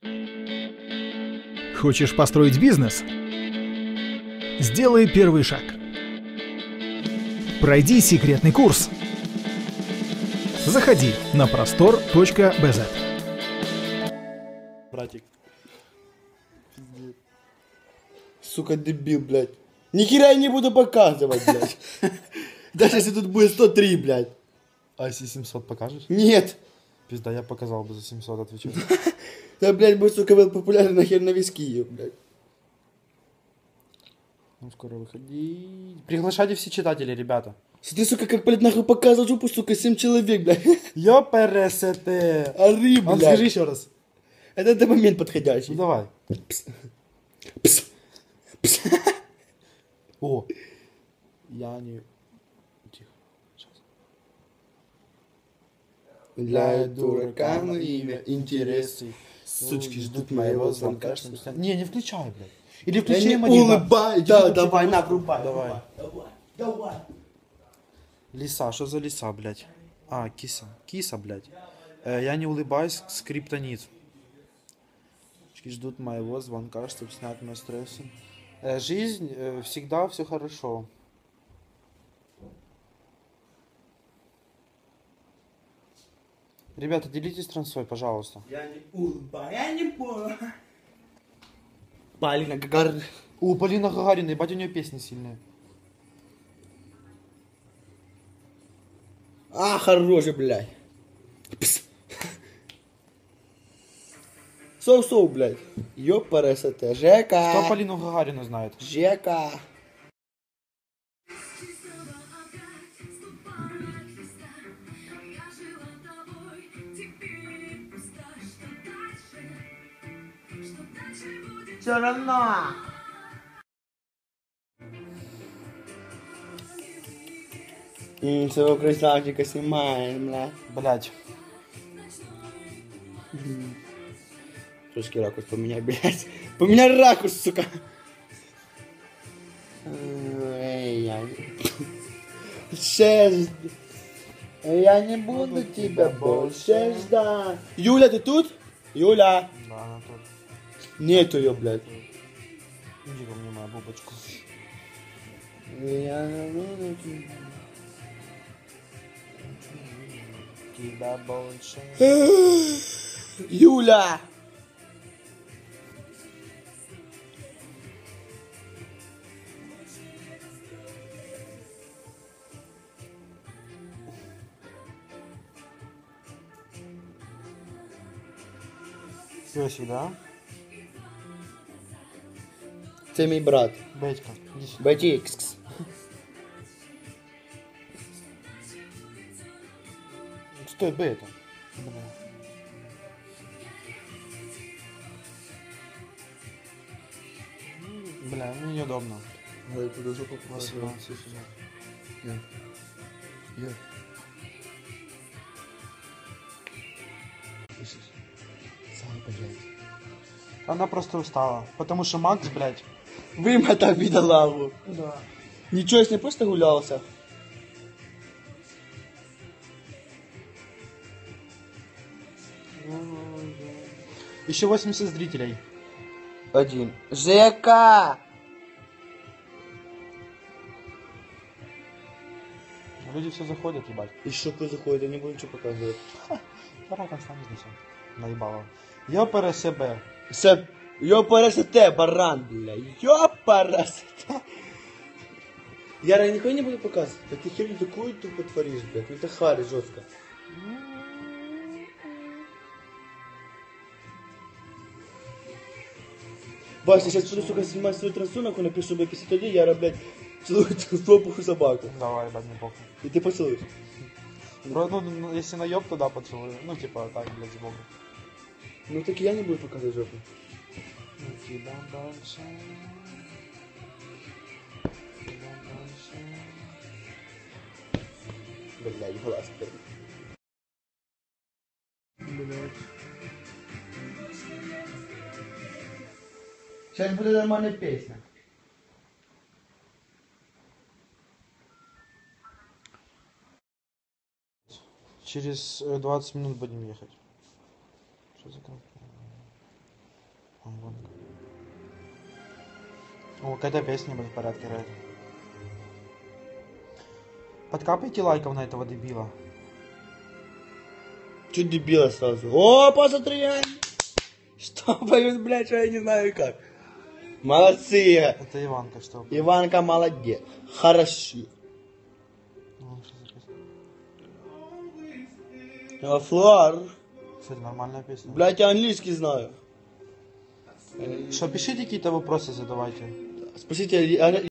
Хочешь построить бизнес? Сделай первый шаг. Пройди секретный курс. Заходи на prostor.bz. Братик. Сука, дебил, блядь. Нихера я не буду показывать, блядь. Даже если тут будет 103, блядь. А если 700 покажешь? Нет. Пизда, я показал бы за 700, отвечу. Да, блядь, будет, сука, популярный нахер на виски, блядь. Ну, скоро выходи. Приглашайте все читатели, ребята. Смотри, сука, как, блядь, нахуй показывал жопу, сука, 7 человек, блядь. Ёпересете. Ори, Он, блядь. скажи еще раз. Это момент подходящий. Ну, давай. Пс. Пс. Пс. О. Я не... Тихо. Сейчас. Для дурака, но имя, интересы. Сучки ждут моего звонка. Не, не включай, блядь. Или Я включи не им один. улыбай. Да, давай, на, врубай. Давай. Давай. Лиса, что за лиса, блядь? А, киса. Киса, блядь. Я не улыбаюсь, скриптонит. Ждут моего звонка, чтобы снять мой стресс. Жизнь, всегда все хорошо. Ребята, делитесь трансой, пожалуйста. Я не улыбаюсь, я не понял. Полина Гагарина. У, Полина Гагарина, ебать, у нее песни сильные. А, хороший, блядь. Пс. Соу-соу, блядь. Ёпарасоте. Жека. Кто Полину Гагарину знает? Жека. Все равно. Своего красавчика снимаем, бля. Блядь. Трошки ракурс поменяй, блядь. Поменяй ракурс, сука. Я не буду тебя больше ждать. Юля, ты тут? Юля. Да, она тут. Нету ее, блядь. Иди ко мне мою бубочку. Я не буду Тебя больше. Юля! Пёсик, да? Це мій брат. Бетька, иди сюда. Баті. Стой, бета. Бля. Бля, ну неудобно. Я туди жопу Спасибо. Я. Сам, блядь. Она просто устала. Потому что Макс, блядь. Вимотав бідолаву. Да. Нічого, я не просто гулявся. Еще 80 зрителей. Один. Жека! Люди все заходят, ебать. І що заходить, я не буду нічого показувати. Давай там станешь здесь. Наебало. Ёпара себе. Це... Йопарасоте, баран, бля. Йопарасоте. Я нихуя не буду показывать. Да ты херню такую тупо творишь, блядь. Ну это хари жестко. Вася, сейчас буду, сука, снимать свою трансу, нахуй напишу, блядь, 51, я, блядь, целую эту жопу собаку. Давай, ебать, не похуй. И ты поцелуешь. Ну, если наеб, туда поцелую. Ну, типа, так, блядь, с богом. Ну так и я не буду показывать жопу. Тебя больше. Тебя больше. Блядь, глаз теперь. Блядь. Сейчас будет нормальная песня. Через 20 минут будем ехать. Что за Гонка. О, какая-то песня будет в порядке, Ред. Подкапайте лайков на этого дебила. Чуть дебила сразу. О, посмотри! Что поют, блядь, что я не знаю как. Молодцы! Это Иванка, что? Иванка молодец. Хорошо. Ну, что за песня? Флор. Кстати, нормальная песня. Блядь, я английский знаю. Что, пишите какие-то вопросы, задавайте. Спросите,